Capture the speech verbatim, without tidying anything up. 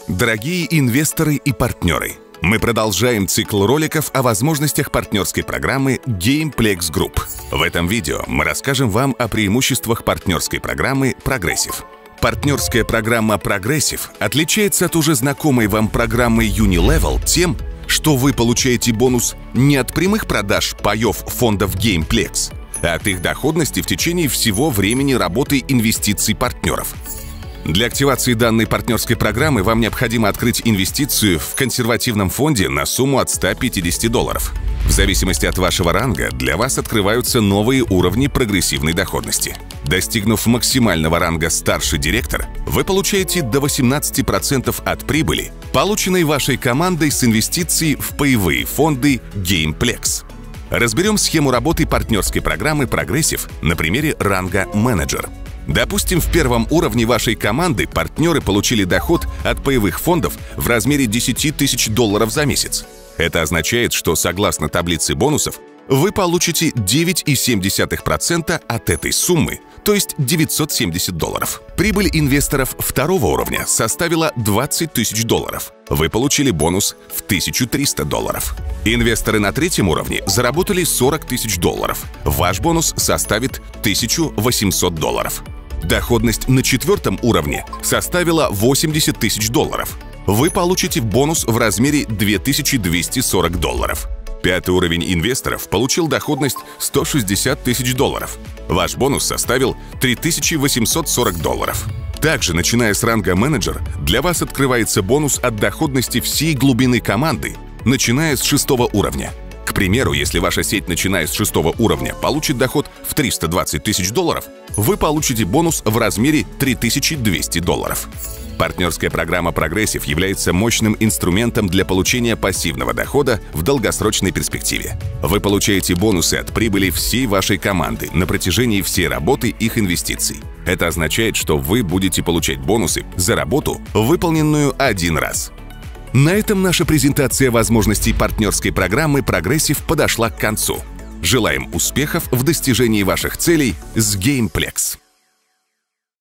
Дорогие инвесторы и партнеры, мы продолжаем цикл роликов о возможностях партнерской программы GamePlex Group. В этом видео мы расскажем вам о преимуществах партнерской программы Progressive. Партнерская программа Progressive отличается от уже знакомой вам программы Unilevel тем, что вы получаете бонус не от прямых продаж паев фондов GamePlex, а от их доходности в течение всего времени работы инвестиций партнеров. Для активации данной партнерской программы вам необходимо открыть инвестицию в консервативном фонде на сумму от ста пятидесяти долларов. В зависимости от вашего ранга для вас открываются новые уровни прогрессивной доходности. Достигнув максимального ранга «Старший директор», вы получаете до восемнадцати процентов от прибыли, полученной вашей командой с инвестиций в паевые фонды GamePlex. Разберем схему работы партнерской программы Progressive на примере ранга «Менеджер». Допустим, в первом уровне вашей команды партнеры получили доход от паевых фондов в размере десяти тысяч долларов за месяц. Это означает, что согласно таблице бонусов вы получите девять целых семь десятых процента от этой суммы, то есть девятьсот семьдесят долларов. Прибыль инвесторов второго уровня составила двадцать тысяч долларов. Вы получили бонус в тысячу триста долларов. Инвесторы на третьем уровне заработали сорок тысяч долларов. Ваш бонус составит тысячу восемьсот долларов. Доходность на четвертом уровне составила восемьдесят тысяч долларов. Вы получите бонус в размере две тысячи двести сорок долларов. Пятый уровень инвесторов получил доходность сто шестьдесят тысяч долларов. Ваш бонус составил три тысячи восемьсот сорок долларов. Также, начиная с ранга менеджер, для вас открывается бонус от доходности всей глубины команды, начиная с шестого уровня. К примеру, если ваша сеть, начиная с шестого уровня, получит доход в триста двадцать тысяч долларов, вы получите бонус в размере три тысячи двести долларов. Партнерская программа Progressive является мощным инструментом для получения пассивного дохода в долгосрочной перспективе. Вы получаете бонусы от прибыли всей вашей команды на протяжении всей работы их инвестиций. Это означает, что вы будете получать бонусы за работу, выполненную один раз. На этом наша презентация возможностей партнерской программы Progressive подошла к концу. Желаем успехов в достижении ваших целей с GamePlex.